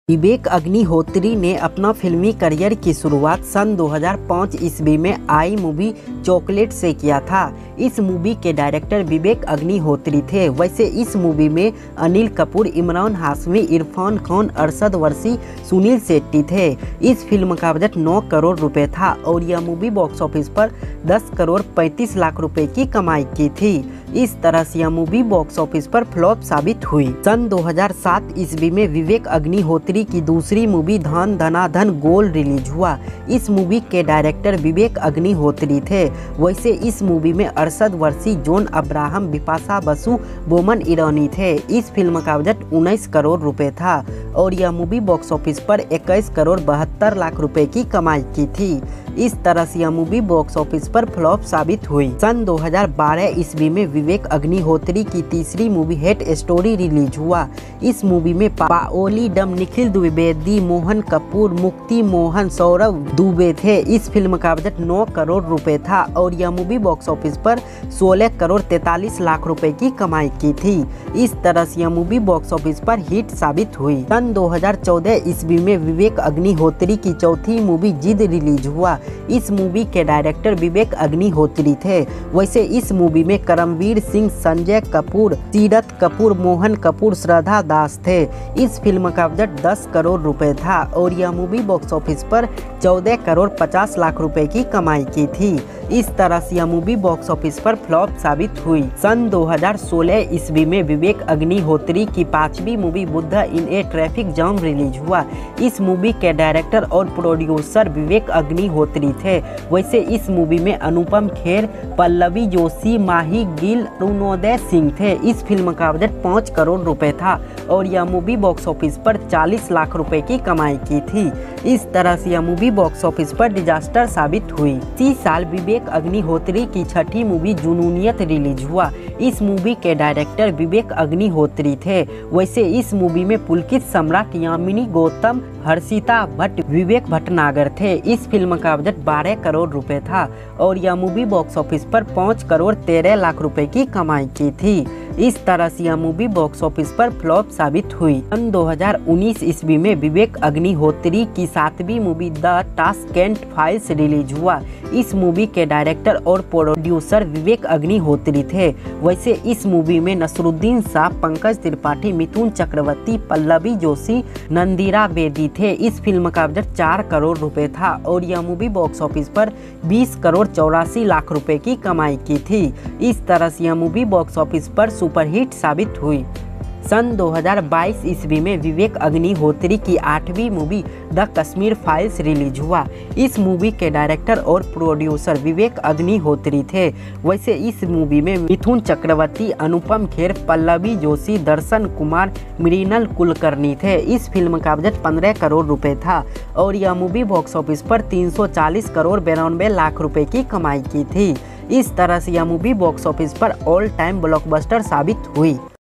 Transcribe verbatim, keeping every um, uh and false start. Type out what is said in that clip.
विवेक अग्निहोत्री ने अपना फिल्मी करियर की शुरुआत सन दो हज़ार पाँच ईस्वी में आई मूवी चॉकलेट से किया था। इस मूवी के डायरेक्टर विवेक अग्निहोत्री थे। वैसे इस मूवी में अनिल कपूर, इमरान हाशमी, इरफान खान, अरशद वारसी, सुनील शेट्टी थे। इस फिल्म का बजट नौ करोड़ रुपए था और यह मूवी बॉक्स ऑफिस पर दस करोड़ पैंतीस लाख रुपए की कमाई की थी। इस तरह से यह मूवी बॉक्स ऑफिस पर फ्लॉप साबित हुई। सन दो हज़ार सात ईस्वी में विवेक अग्निहोत्री की दूसरी मूवी धन धना धन गोल्ड रिलीज हुआ। इस मूवी के डायरेक्टर विवेक अग्निहोत्री थे। वैसे इस मूवी में अरशद वारसी, जॉन अब्राहम, बिपाशा बसु, बोमन ईरानी थे। इस फिल्म का बजट उन्नीस करोड़ रुपए था और यह मूवी बॉक्स ऑफिस पर इक्कीस करोड़ बहत्तर लाख रुपए की कमाई की थी। इस तरह से यह मूवी बॉक्स ऑफिस पर फ्लॉप साबित हुई। सन दो हज़ार बारह ईस्वी में विवेक अग्निहोत्री की तीसरी मूवी हेट स्टोरी रिलीज हुआ। इस मूवी में पाओली डम, निखिल द्विवेदी, मोहन कपूर, मुक्ति मोहन, सौरभ दुबे थे। इस फिल्म का बजट नौ करोड़ रुपए था और यह मूवी बॉक्स ऑफिस पर सोलह करोड़ तैतालीस लाख रुपए की कमाई की थी। इस तरह से यह मूवी बॉक्स ऑफिस पर हिट साबित हुई। सन दो हज़ार चौदह ईस्वी में विवेक अग्निहोत्री की चौथी मूवी जिद रिलीज हुआ। इस मूवी के डायरेक्टर विवेक अग्निहोत्री थे। वैसे इस मूवी में करमवीर सिंह, संजय कपूर, सीरत कपूर, मोहन कपूर, श्रद्धा दास थे। इस फिल्म का बजट दस करोड़ रुपए था और यह मूवी बॉक्स ऑफिस पर चौदह करोड़ पचास लाख रुपए की कमाई की थी। इस तरह से यह मूवी बॉक्स ऑफिस पर फ्लॉप साबित हुई। सन दो हज़ार सोलह ईस्वी में विवेक अग्निहोत्री की पांचवी movie Buddha in a traffic jam release हुआ। इस मूवी के डायरेक्टर और प्रोड्यूसर विवेक अग्निहोत्री थे। वैसे इस मूवी में अनुपम खेर, पल्लवी जोशी, माही गिल, अरुणोदय सिंह थे। इस फिल्म का बजट पाँच करोड़ रुपए था और यह मूवी बॉक्स ऑफिस पर चालीस लाख रुपए की कमाई की थी। इस तरह से यह मूवी बॉक्स ऑफिस पर डिजास्टर साबित हुई। इसी साल विवेक अग्निहोत्री की छठी मूवी जुनूनियत रिलीज हुआ। इस मूवी के डायरेक्टर विवेक अग्निहोत्री थे। वैसे इस मूवी में पुलकित सम्राट, यामिनी गौतम, हर्षिता भट्ट, विवेक भटनागर थे। इस फिल्म का बजट बारह करोड़ रुपए था और यह मूवी बॉक्स ऑफिस पर पाँच करोड़ तेरह लाख रुपए की कमाई की थी। इस तरह से यह मूवी बॉक्स ऑफिस पर फ्लॉप साबित हुई। सन दो हज़ार उन्नीस ईस्वी में विवेक अग्निहोत्री की सातवीं movie the Tashkent files release हुआ। इस मूवी के डायरेक्टर और प्रोड्यूसर विवेक अग्निहोत्री थे। वैसे इस मूवी में नसरुद्दीन शाह, पंकज त्रिपाठी, मिथुन चक्रवर्ती, पल्लवी जोशी, नंदिरा बेदी थे। इस फिल्म का बजट चार करोड़ रुपए था और यह मूवी बॉक्स ऑफिस पर बीस करोड़ चौरासी लाख रुपए की कमाई की थी। इस तरह से यह मूवी बॉक्स ऑफिस पर सुपरहिट साबित हुई। सन दो हज़ार बाईस ईस्वी में विवेक अग्निहोत्री की आठवीं movie the Kashmir files release हुआ। इस मूवी के डायरेक्टर और प्रोड्यूसर विवेक अग्निहोत्री थे। वैसे इस मूवी में मिथुन चक्रवर्ती, अनुपम खेर, पल्लवी जोशी, दर्शन कुमार, मृणाल कुलकर्णी थे। इस फिल्म का बजट पंद्रह करोड़ रुपए था और यह मूवी बॉक्स ऑफिस पर तीन सौ चालीस करोड़ बिरानवे लाख रुपए की कमाई की थी। इस तरह से यह मूवी बॉक्स ऑफिस पर ऑल टाइम ब्लॉकबस्टर साबित हुई।